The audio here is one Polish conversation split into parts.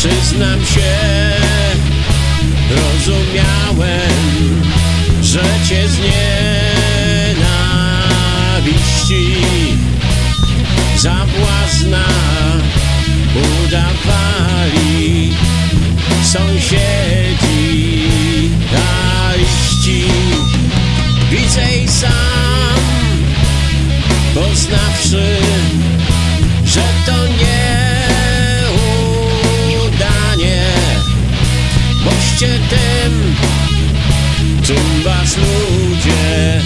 Przyznam się, rozumiałem, że cię z nienawiści za błazna udawali sąsiedzi daliści. Widzę i sam, poznawszy, że to nieudanie, boście tym, czym was ludzie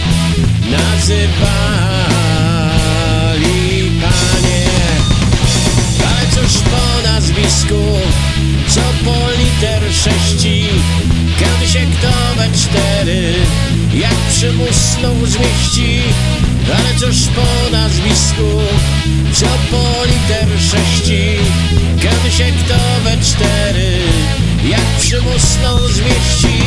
nazywali, panie. Ale cóż po nazwisku, co po liter 6, kiedy się kto we 4 jak przymus znów zmieści. Ale cóż po nazwisku, co po liter 6, kiedy się kto we 4 jak przymus znów zmieści.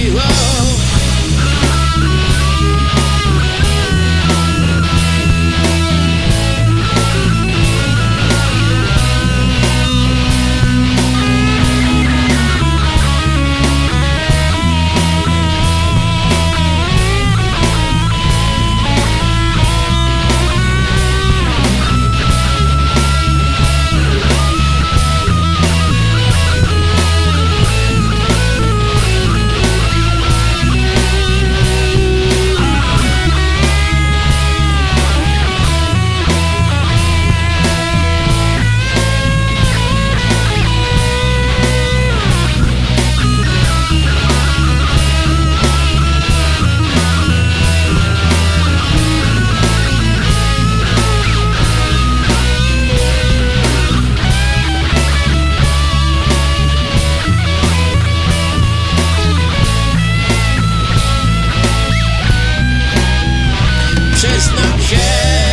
Przyznam się,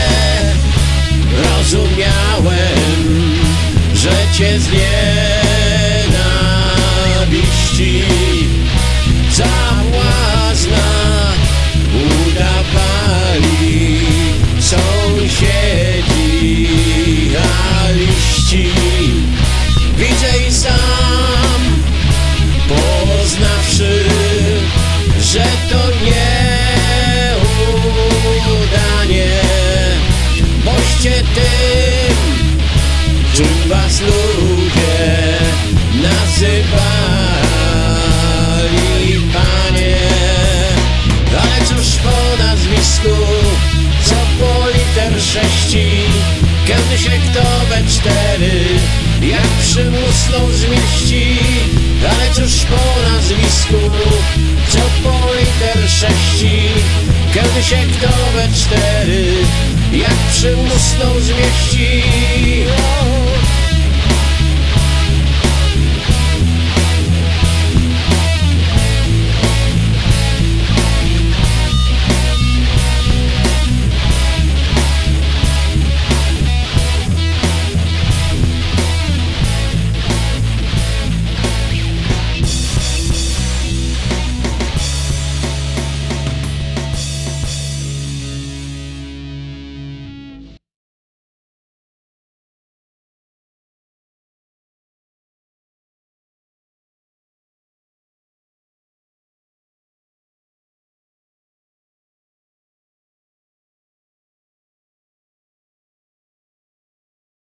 rozumiałem, że cię z nienawiści za błazna udawali sąsiedzi daliści. Widzę i sam, poznawszy, że to nieudanie, boście tym, czym was ludzie nazywali, panie. Ale cóż po nazwisku, co po liter 6, kiedy się kto we 4 jak przymusną zmieści. Ale cóż po nazwisku, co po liter 6, kiedy się kto we 4 jak przymusną zmieści.